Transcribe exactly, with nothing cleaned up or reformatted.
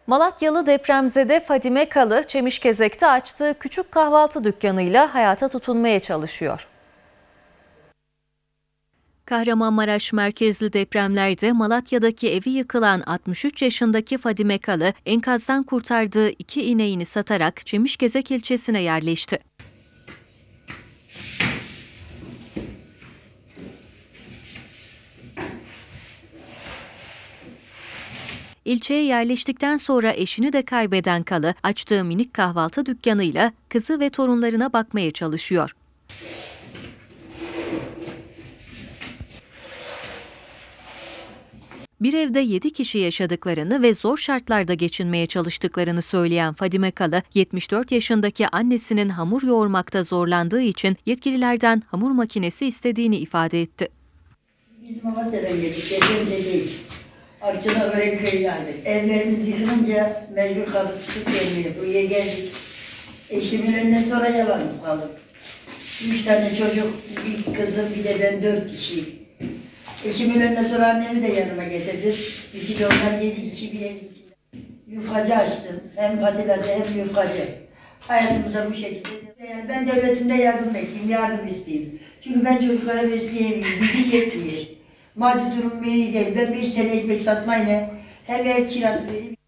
Malatyalı depremzede Fadime Kalı, Çemişgezek'te açtığı küçük kahvaltı dükkanıyla hayata tutunmaya çalışıyor. Kahramanmaraş merkezli depremlerde Malatya'daki evi yıkılan altmış üç yaşındaki Fadime Kalı, enkazdan kurtardığı iki ineğini satarak Çemişgezek ilçesine yerleşti. İlçeye yerleştikten sonra eşini de kaybeden Kalı, açtığı minik kahvaltı dükkanıyla kızı ve torunlarına bakmaya çalışıyor. Bir evde yedi kişi yaşadıklarını ve zor şartlarda geçinmeye çalıştıklarını söyleyen Fadime Kalı, yetmiş dört yaşındaki annesinin hamur yoğurmakta zorlandığı için yetkililerden hamur makinesi istediğini ifade etti. Biz Malatya'dan geldik, depremde değil. Arçada Örenköy'ü geldik. Evlerimiz yıkılınca mecbur kaldık, çıkıp gelmeye. Buraya geldik. Eşimin elinden sonra yalnız kaldık. Üç tane çocuk, bir kızım, bir de ben dört kişiyim. Eşimin elinden sonra annemi de yanıma getirdim. İki de onlar yedi kişi bir evin içinde. Yufkacı açtım. Hem patilacı hem yufkacı. Hayatımıza bu şekilde. Yani ben devletimde yardım bekleyeyim, yardım isteyeyim. Çünkü ben çocukları besleyemiyorum, gücüm yetmiyor. Maddi durum iyi değil. Ben beş tane ekmek satmayla hem ev kirası vereyim.